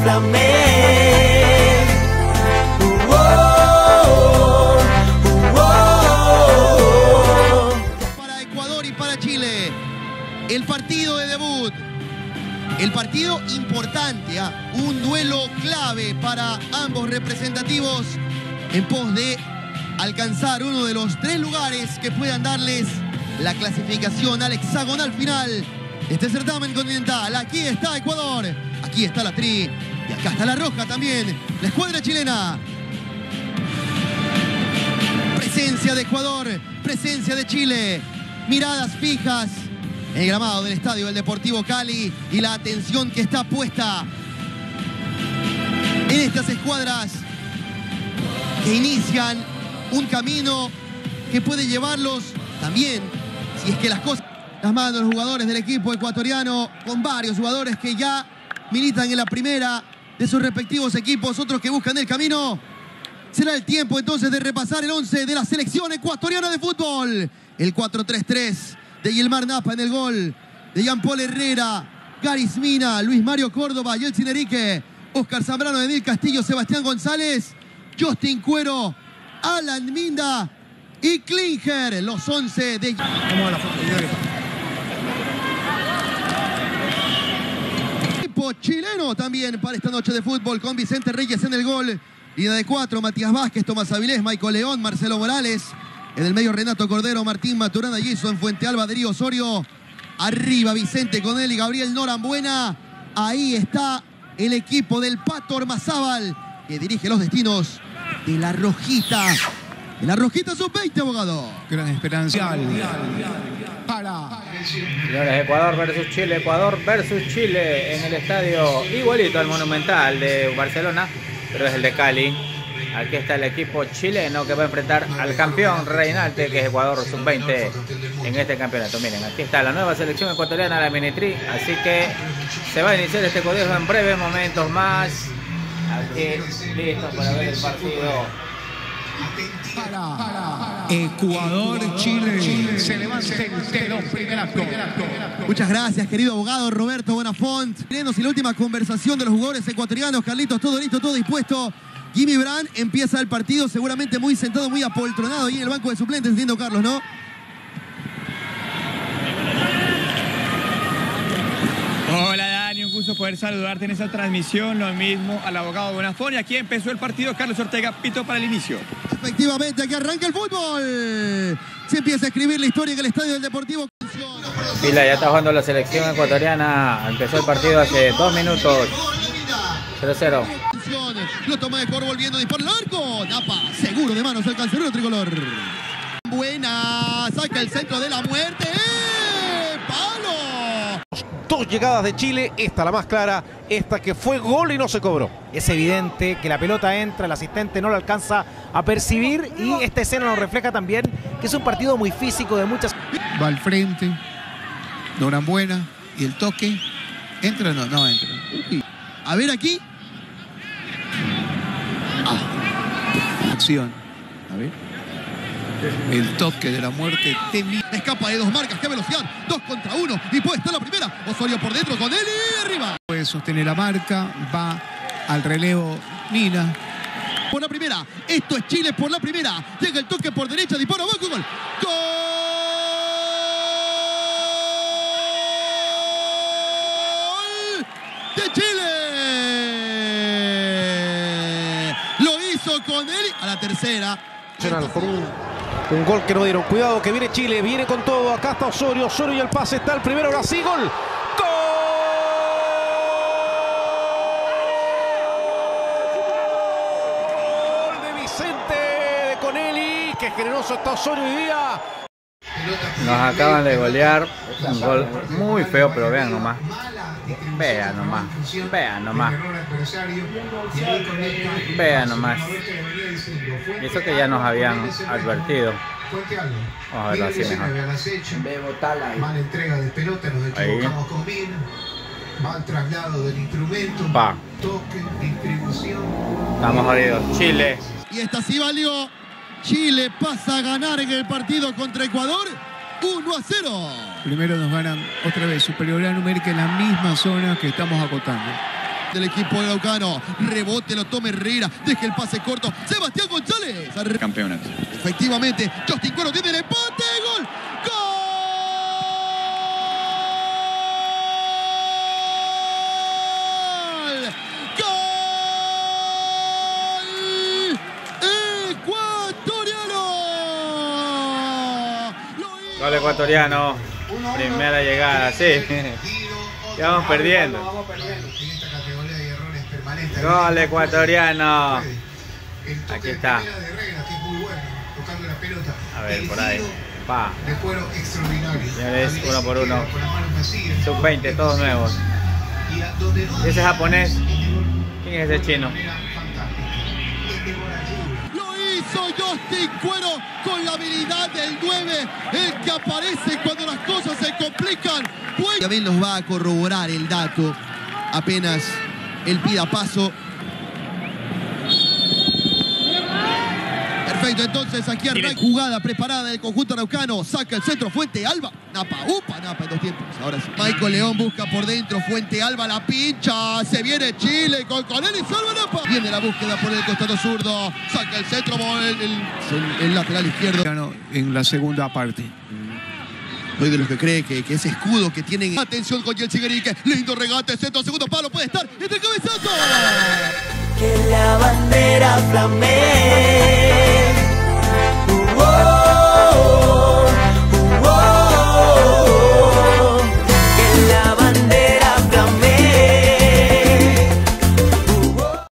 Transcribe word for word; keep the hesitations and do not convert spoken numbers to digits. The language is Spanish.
bésame. Uh, oh, uh, oh. Para Ecuador y para Chile, el partido de debut, el partido importante, ¿eh? Un duelo clave para ambos representativos en pos de alcanzar uno de los tres lugares que puedan darles la clasificación al hexagonal final de este certamen continental. Aquí está Ecuador, aquí está la Tri y acá está la Roja también, la escuadra chilena. Presencia de Ecuador, presencia de Chile, miradas fijas en el gramado del estadio del Deportivo Cali y la atención que está puesta en estas escuadras que inician un camino que puede llevarlos también, si es que las cosas... Las manos de los jugadores del equipo ecuatoriano, con varios jugadores que ya militan en la primera de sus respectivos equipos, otros que buscan el camino. Será el tiempo entonces de repasar el once de la selección ecuatoriana de fútbol. El cuatro tres tres de Yilmar Napa en el gol, de Jean Paul Herrera, Garis Mina, Luis Mario Córdoba, Yeltsin Enrique, Oscar Zambrano, Edil Castillo, Sebastián González, Justin Cuero, Alan Minda y Klinger, los once de... Vamos a la foto, equipo chileno también para esta noche de fútbol, con Vicente Reyes en el gol, línea de cuatro, Matías Vázquez, Tomás Avilés, Michael León, Marcelo Morales, en el medio Renato Cordero, Martín Maturana, Jason Fuente Alba, Darío Osorio, arriba Vicente Conel y Gabriel Norambuena. Ahí está el equipo del Pato Ormazábal, que dirige los destinos de la Rojita. De la Rojita sub veinte, abogado. Gran esperanza. Para. Señores, Ecuador versus Chile, Ecuador versus Chile en el estadio igualito al Monumental de Barcelona, pero es el de Cali. Aquí está el equipo chileno que va a enfrentar al campeón reinante, que es Ecuador sub veinte en este campeonato. Miren, aquí está la nueva selección ecuatoriana, la Minitri. Así que se va a iniciar este cotejo en breves momentos más. Aquí listos para ver el partido. Ecuador, Chile, Chile. Se levanta el telón, primer acto. Muchas gracias, querido abogado Roberto Bonafont. Chilenos y la última conversación de los jugadores ecuatorianos. Carlitos, todo listo, todo dispuesto. Jimmy Brand empieza el partido seguramente muy sentado, muy apoltronado ahí en el banco de suplentes, entiendo, Carlos, ¿no? Hola Dani, un gusto poder saludarte en esta transmisión, lo mismo al abogado Bonafont. Y aquí empezó el partido, Carlos Ortega pitó para el inicio. Efectivamente, aquí arranca el fútbol. Se empieza a escribir la historia en el estadio del Deportivo. Pila, ya está jugando la selección ecuatoriana. Empezó el partido hace dos minutos. cero cero. Lo toma de Cor volviendo, dispara el arco. Napa, seguro de manos el cancerbero tricolor. Buena, saca el centro de la muerte. ¡Eh! ¡Palo! Dos llegadas de Chile, esta la más clara, esta que fue gol y no se cobró. Es evidente que la pelota entra, el asistente no la alcanza a percibir y esta escena nos refleja también que es un partido muy físico de muchas... Va al frente, Norambuena y el toque. ¿Entra o no? No entra. Uy. A ver aquí. Ah. Acción. A ver. El toque de la muerte. Escapa de dos marcas, qué velocidad. Dos contra uno. Y puede estar la primera. Osorio por dentro con él y arriba. Puede sostener la marca. Va al relevo Mina. Por la primera. Esto es Chile por la primera. Llega el toque por derecha. Dispara abajo. Gol. ¡Gol! De Chile. Lo hizo con él a la tercera. Con un, un gol que no dieron. Cuidado que viene Chile, viene con todo. Acá está Osorio, Osorio y el pase está el primero. Ahora sí, gol. Gol de Vicente de Conelli. Qué generoso está Osorio hoy día. Nos acaban de golear. Un gol muy feo, pero vean nomás. Vean nomás. Vean nomás. Vean nomás. Y eso que ya nos habían advertido. Vamos a verlo así mejor. Mala entrega de pelota, nos equivocamos con Mina. Mal traslado del instrumento. Pa. Toque, distribución. Estamos jodidos. Chile. Y esta sí valió. Chile pasa a ganar en el partido contra Ecuador. uno a cero. Primero nos ganan otra vez superioridad numérica en la misma zona que estamos acotando. del equipo de Araucano. Rebote, lo toma Herrera. Deja el pase corto. Sebastián González. Campeonato. Efectivamente, Justin Cuero tiene el empate. ¡Gol! ¡Gol! Gol ecuatoriano. Primera llegada, sí. Ya vamos perdiendo. Gol ecuatoriano. Aquí está. A ver, por ahí. Pa. Señores, uno por uno. sub veinte, todos nuevos. ¿Y ese japonés? ¿Quién es ese chino? Justin Cuero con la habilidad del nueve, el que aparece cuando las cosas se complican. Pues... También nos va a corroborar el dato apenas él pida paso. Perfecto, entonces aquí arranca jugada preparada del conjunto araucano. Saca el centro, Fuente Alba. Napa, upa, Napa en dos tiempos. Ahora sí. Michael León busca por dentro. Fuente Alba la pincha. Se viene Chile con, con él y salva Napa. Viene la búsqueda por el costado zurdo. Saca el centro, el, el, el, el lateral izquierdo. En la segunda parte. Soy de los que cree que, que ese escudo que tienen. Atención con Yeltsin Enrique. Lindo regate, centro, segundo palo. Puede estar entre el cabezazo. Que la bandera flamea.